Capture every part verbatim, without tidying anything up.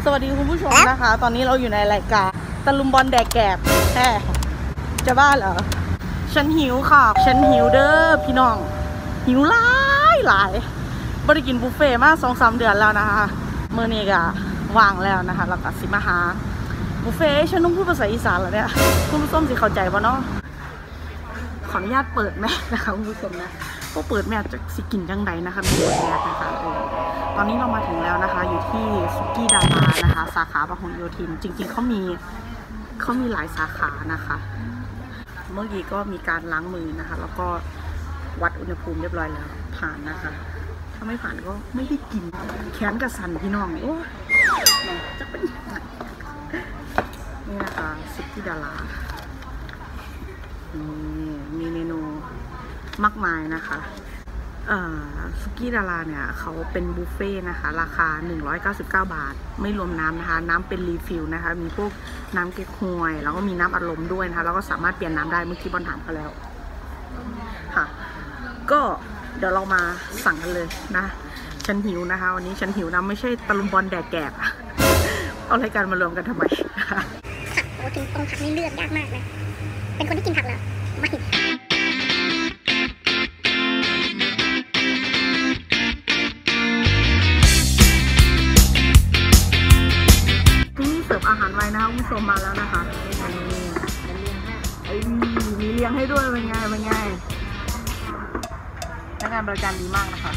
สวัสดีคุณผู้ชมนะคะตอนนี้เราอยู่ในรายการตะลุมบอลแดกแกบแฮ่จะบ้าเหรอฉันหิวค่ะฉันหิวเด้อพี่น้องหิวหลายหลายบริกินบุฟเฟ่มาสองสามเดือนแล้วนะคะเมื่อนี้ก็ว่างแล้วนะคะเราก็สิมาหาบุฟเฟ่ฉันต้องพูดภาษาอีสานเหรอเนี่ยคุณผู้ชมสิเข้าใจป่ะเนาะขออนุญาตเปิดแม่นะคะคุณผู้ชมนะก็เปิดแม่จะสิกินจังใดนะคะมีเปิดแม่นะคะเออตอนนี้เรามาถึงแล้วนะคะอยู่ที่สุกี้ดารานะคะสาขาพหลโยธินจริงๆเขามีเขามีหลายสาขานะคะเมื่อกี้ก็มีการล้างมือนะคะแล้วก็วัดอุณหภูมิเรียบร้อยแล้วผ่านนะคะถ้าไม่ผ่านก็ไม่ได้กินแขนกระสันพี่น้องโอ้จะเป็นนี่นะคะสุกี้ดารามีเมนูมากมายนะคะสุกี้ดาราเนี่ยเขาเป็นบุฟเฟ่นะคะราคาหนึ่งร้อยเก้าสิบเก้าบาทไม่รวมน้ำนะคะน้ำเป็นรีฟิลนะคะมีพวกน้ำเก๊กฮวยแล้วก็มีน้ำอัดลมด้วยนะคะแล้วก็สามารถเปลี่ยนน้ำได้เมื่อกี้บอลถามกันแล้วค่ะก็เดี๋ยวเรามาสั่งกันเลยนะฉันหิวนะคะวันนี้ฉันหิวนะไม่ใช่ตะลุมบอลแดกแกบเอารายการมารวมกันทำไมค่ะโอ้กินตรงผักนี่เลือกยากมากนะเป็นคนที่กินผักเหรอไม่เสิร์ฟอาหารไว้นะคะคุณผู้ชมมาแล้วนะคะมีเลี้ยงให้ด้วยเป็นไงเป็นไงพนักงานบริการดีมากนะคะ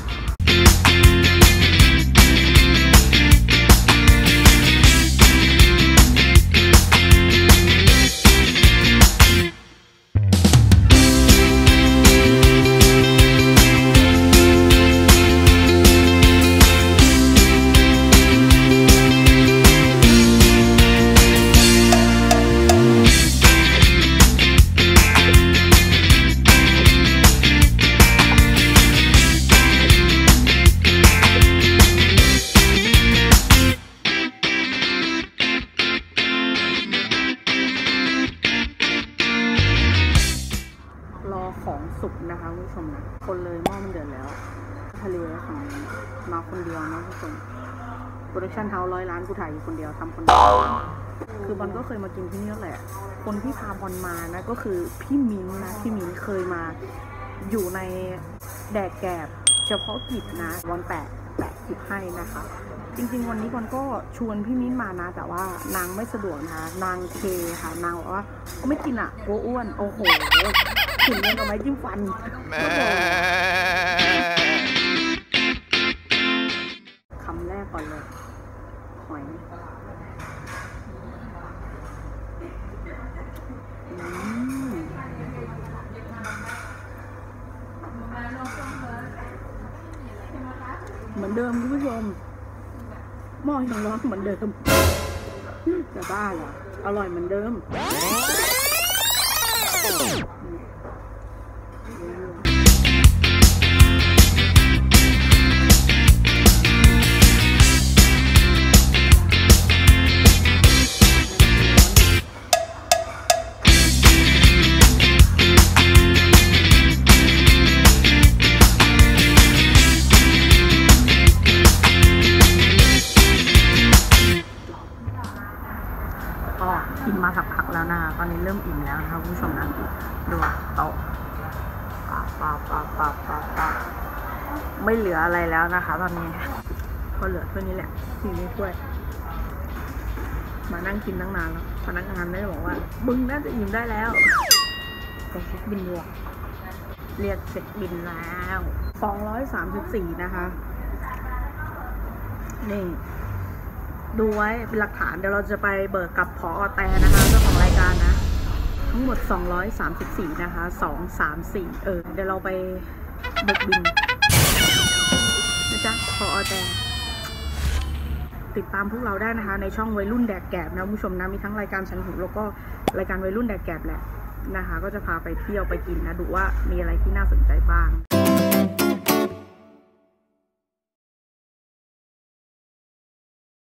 ของสุกนะคะคุณผู้ชมนะคนเลยหม้อมันเดือดแล้วทะเลของมาคนเดียวนะคุณผู้ชมโปรดักชั่นเฮาส์ร้อยล้านกูถ่ายอยู่คนเดียวทำคนเดียวคือบอลก็เคยมากินที่นี่แหละคนที่พาบอลมานะก็คือพี่มิ้นนะพี่มิ้นเคยมาอยู่ในแดกแกบเฉพาะกิจนะบอลแปะแปะกิบให้นะคะจริงๆวันนี้บอลก็ชวนพี่มิ้นมานะแต่ว่านางไม่สะดวกนะคะนางเคค่ะนางบอกว่าไม่กินอ่ะกลัวอ้วนโอ้โหถึงยังกับไม้จิ้มฟันคำแรกก่อนเลยหอยเหมือนเดิมคุณผู้ชมหม้อยังร้อนเหมือนเดิมจะบ้าเหรออร่อยเหมือนเดิมกินมาสักพักแล้วนะตอนนี้เริ่มอิ่มแล้วนะคะคุณผู้ชมนะดูโต๊ะปาปาปาปาปาปาไม่เหลืออะไรแล้วนะคะตอนนี้ก็เหลือเท่านี้แหละที่นี่ถ้วยมานั่งกินตั้งนานแล้วพนักงานได้บอกว่ามึงน่าจะอิ่มได้แล้วก็เช็คบินด้วยเรียกเช็คบินแล้วสองร้อยสามสิบสี่นะคะนี่ดูไว้เป็นหลักฐานเดี๋ยวเราจะไปเบิกกับผอ.แต่นะคะเจ้าของรายการนะทั้งหมดสองร้อยสามสิบสี่นะคะสอง สาม สี่เออเดี๋ยวเราไปเบิกบินนะจ๊ะผอ.แต่ติดตามพวกเราได้นะคะในช่องวัยรุ่นแดกแกบนะผู้ชมนะมีทั้งรายการฉันหิวแล้วก็รายการวัยรุ่นแดกแกบแหละนะคะก็จะพาไปเที่ยวไปกินนะดูว่ามีอะไรที่น่าสนใจบ้าง